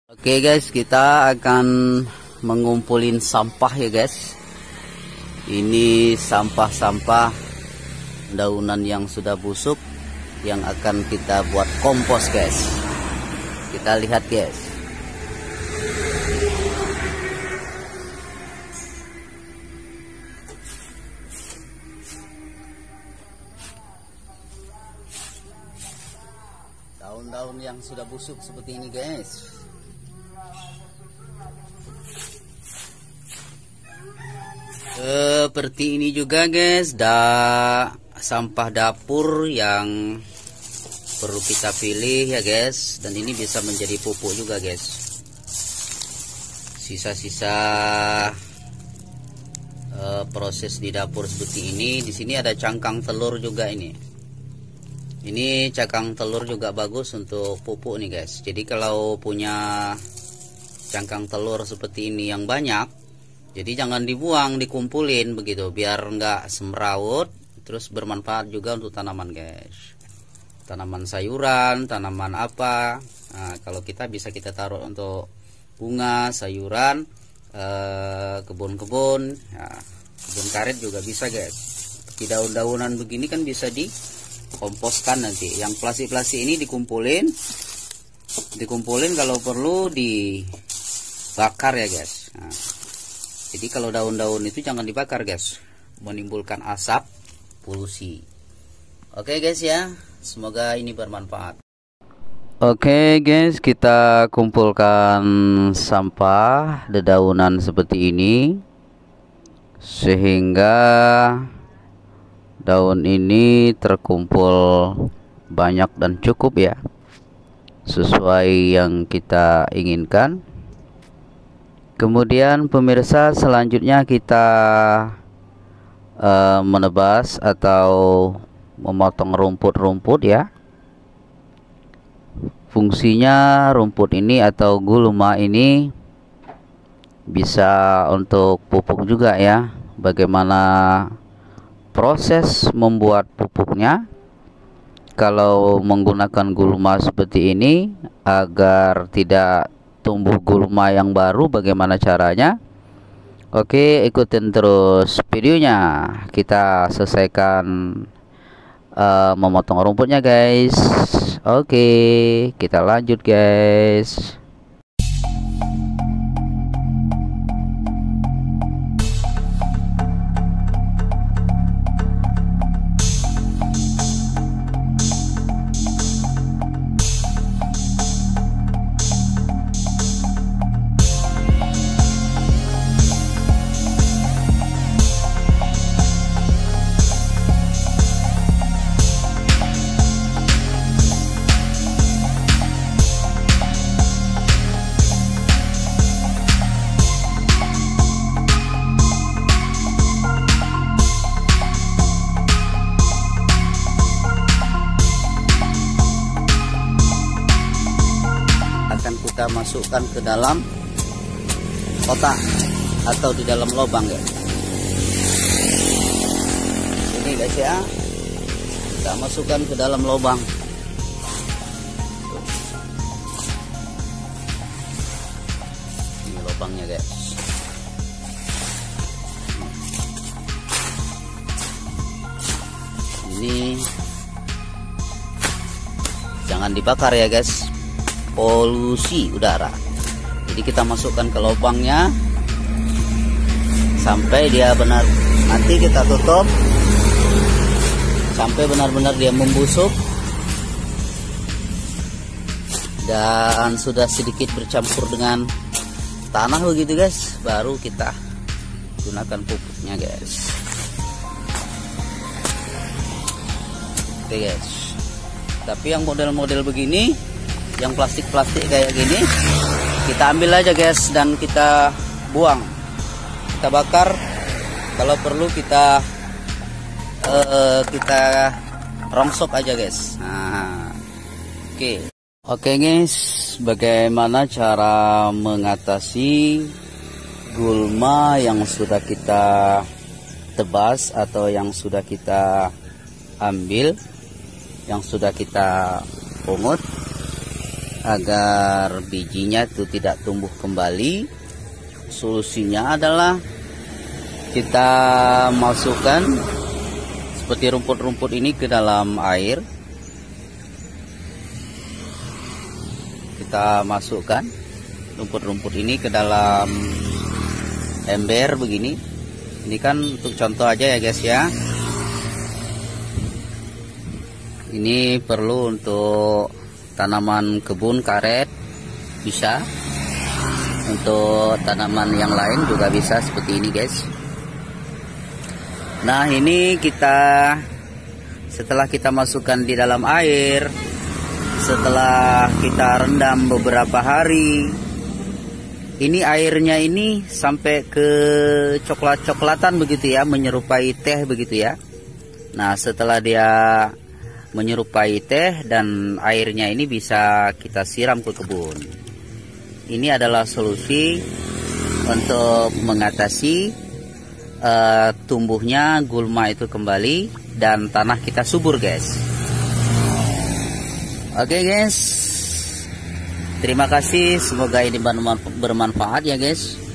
Oke guys, kita akan mengumpulin sampah ya guys. Ini sampah-sampah daunan yang sudah busuk yang akan kita buat kompos guys. Kita lihat guys. Daun-daun yang sudah busuk seperti ini guys. Seperti ini juga guys, sampah dapur yang perlu kita pilih ya guys, dan ini bisa menjadi pupuk juga guys. Sisa-sisa proses di dapur seperti ini. Di sini ada cangkang telur juga ini. Ini cangkang telur juga bagus untuk pupuk nih guys. Jadi kalau punya cangkang telur seperti ini yang banyak, jadi jangan dibuang, dikumpulin begitu biar enggak semrawut, terus bermanfaat juga untuk tanaman guys. Tanaman sayuran, tanaman apa. Nah, kalau kita bisa kita taruh untuk bunga, sayuran, kebun-kebun, ya, kebun karet juga bisa guys. Di daun-daunan begini kan bisa dikomposkan nanti. Yang plastik-plastik ini dikumpulin kalau perlu dibakar ya guys. Nah, jadi kalau daun-daun itu jangan dibakar guys, menimbulkan asap, polusi. Oke guys ya, semoga ini bermanfaat. Oke guys, kita kumpulkan sampah dedaunan seperti ini, sehingga daun ini terkumpul banyak dan cukup ya, sesuai yang kita inginkan. Kemudian pemirsa, selanjutnya kita menebas atau memotong rumput-rumput ya. Fungsinya rumput ini atau gulma ini bisa untuk pupuk juga ya. Bagaimana proses membuat pupuknya? Kalau menggunakan gulma seperti ini agar tidak tumbuh gulma yang baru, bagaimana caranya? Oke, ikutin terus videonya. Kita selesaikan memotong rumputnya guys. Oke, kita lanjut guys. Kita masukkan ke dalam kotak atau di dalam lubang ya. Ini guys ya, kita masukkan ke dalam lubang. Ini lubangnya guys. Ini jangan dibakar ya guys, polusi udara. Jadi kita masukkan ke lubangnya sampai dia benar, nanti kita tutup sampai benar-benar dia membusuk dan sudah sedikit bercampur dengan tanah begitu guys, baru kita gunakan pupuknya guys. Oke guys, tapi yang model-model begini, yang plastik-plastik kayak gini, kita ambil aja guys dan kita buang, kita bakar. Kalau perlu kita rongsok aja guys. Nah, oke guys, bagaimana cara mengatasi gulma yang sudah kita tebas atau yang sudah kita ambil, yang sudah kita pungut? agar bijinya itu tidak tumbuh kembali, solusinya adalah kita masukkan seperti rumput-rumput ini ke dalam air. Kita masukkan rumput-rumput ini ke dalam ember begini. Ini kan untuk contoh aja ya guys ya. Ini perlu untuk tanaman kebun karet, bisa untuk tanaman yang lain juga bisa seperti ini guys. Nah ini setelah kita masukkan di dalam air, setelah kita rendam beberapa hari, ini airnya ini sampai ke coklat-coklatan begitu ya, menyerupai teh begitu ya. Nah setelah dia menyerupai teh dan airnya ini bisa kita siram ke kebun. Ini adalah solusi untuk mengatasi tumbuhnya gulma itu kembali dan tanah kita subur guys. Oke guys, terima kasih, semoga ini bermanfaat ya guys.